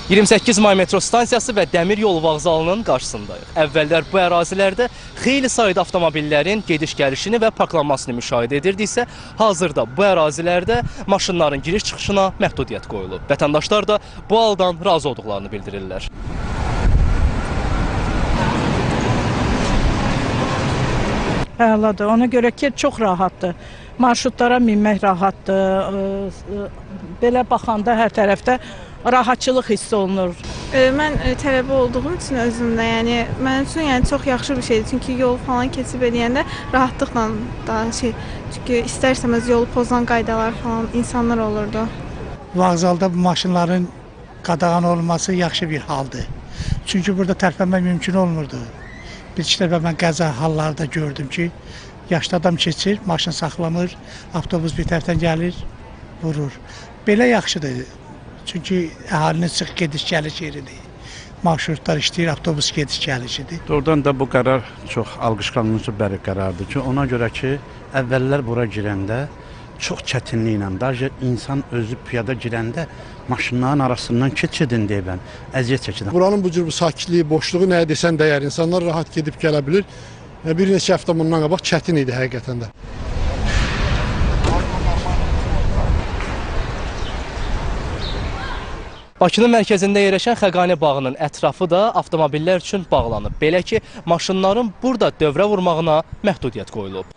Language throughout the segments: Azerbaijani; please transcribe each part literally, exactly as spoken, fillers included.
iyirmi səkkiz may metro stansiyası və dəmir yol vağzalının qarşısındayıq. Əvvəllər bu ərazilərdə xeyli sayda avtomobillərin gediş-gəlişini və parklanmasını müşahidə edirdiksə, hazırda bu ərazilərdə maşınların giriş-çıxışına məhdudiyyət qoyulub. Vətəndaşlar da bu haldan razı olduqlarını bildirirlər. Əladır. Ona görə ki, çox rahatdır. Marşrutlara minmək rahatdır. Belə baxanda hər tərəfdə rahatçılıq hiss olunur. Mən tələbə olduğum üçün özümdə, yəni mənim üçün yəni çox yaxşı bir şeydir. Çünki yol falan keçib eləyəndə rahatlıqla daha şey, çünki istərsəməz yolu pozan qaydalar falan insanlar olurdu. Vağzalda bu maşınların qadağan olması yaxşı bir haldır. Çünki burada tərpənmək mümkün olmurdu. Bir-iki dəfə mən qəza hallarda gördüm ki, yaşlı adam keçir, maşın saxlamır, avtobus bir tərəfdən gəlir, vurur. Belə yaxşıdır. Çünki əhalinin sıx gediş-gəliş yeridir. Marşrutlar işləyir, avtobus gediş-gəlişidir. Doğrudan da bu qərar çox alqışlanmış bir qərardır ki, ona görə ki, əvvəllər bura girəndə çox çətinliklə, daha insan özü piyada girəndə maşınların arasından keçidin deyə mən əziyyət çəkirəm. Buranın bu cür bu sakitliyi, boşluğu nəyə desən dəyər, insanlar rahat gedib gələ bilir. Bir neçə həftə bundan qabaq çətin idi həqiqətən də. Bakının mərkəzində yerləşən Xəqani bağının ətrafı da avtomobillər üçün bağlanıb. Belə ki, maşınların burada dövrə vurmağına məhdudiyyət qoyulub.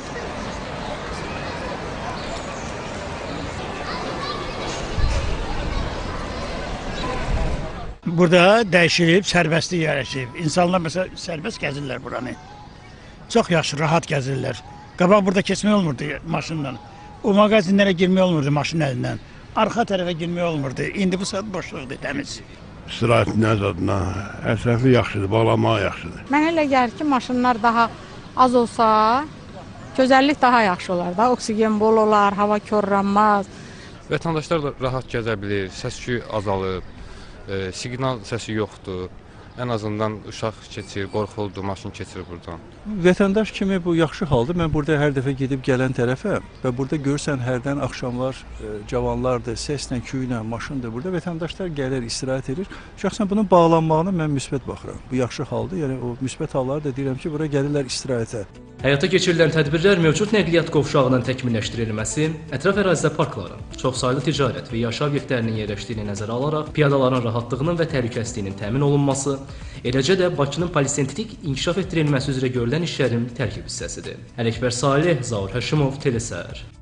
Burada dəyişilib, sərbəstlik yerləşib. İnsanlar məsələn sərbəst gəzirlər buranı. Çox yaxşı, rahat gəzirlər. Qabaq burada keçmək olmurdu maşınla. O mağazinlərə girmək olmurdu maşının əlindən. Arxa tərəfə girmək olmurdu. İndi bu saat boşluqdur, təmiz. İstirahətin əzadına, ətrafı yaxşıdır, bağlamağı yaxşıdır. Mənə elə gəlir ki, maşınlar daha az olsa, gözəllik daha yaxşı olar da. Oksigen bol olar, hava korlanmaz. Vətəndaşlar da rahat gəzə bilir, səs-küy azalıb, e, siqnal səsi yoxdur. Ən azından uşaq keçir, qorxuldu, maşın keçir buradan. Vətəndaş kimi bu yaxşı haldır. Mən burada hər dəfə gedib gələn tərəfə və burada görürsən hərdən axşamlar e, cavanlardır, səslə, küylə, maşındır. Burada vətəndaşlar gəlir, istirahət edir. Şəxsən bunun bağlanmağına mən müsbət baxıram. Bu yaxşı haldır. Yəni o müsbət halları da deyirəm ki, bura gəlirlər istirahətə. Həyata keçirilən tədbirlər mövcud nəqliyyat qovşağının təkmilləşdirilməsi, ətraf ərazidə parkların, çoxsaylı ticarət və yaşayış obyektlərinin yerləşdiyini nəzərə alaraq piyadaların rahatlığının və təhlükəsizliyinin təmin olunması, eləcə də Bakının polisentrik inkişaf etdirilməsi üzrə görülən işlərin tərkib hissəsidir. Ələkbər Salih, Zaur Həşimov, Telesər.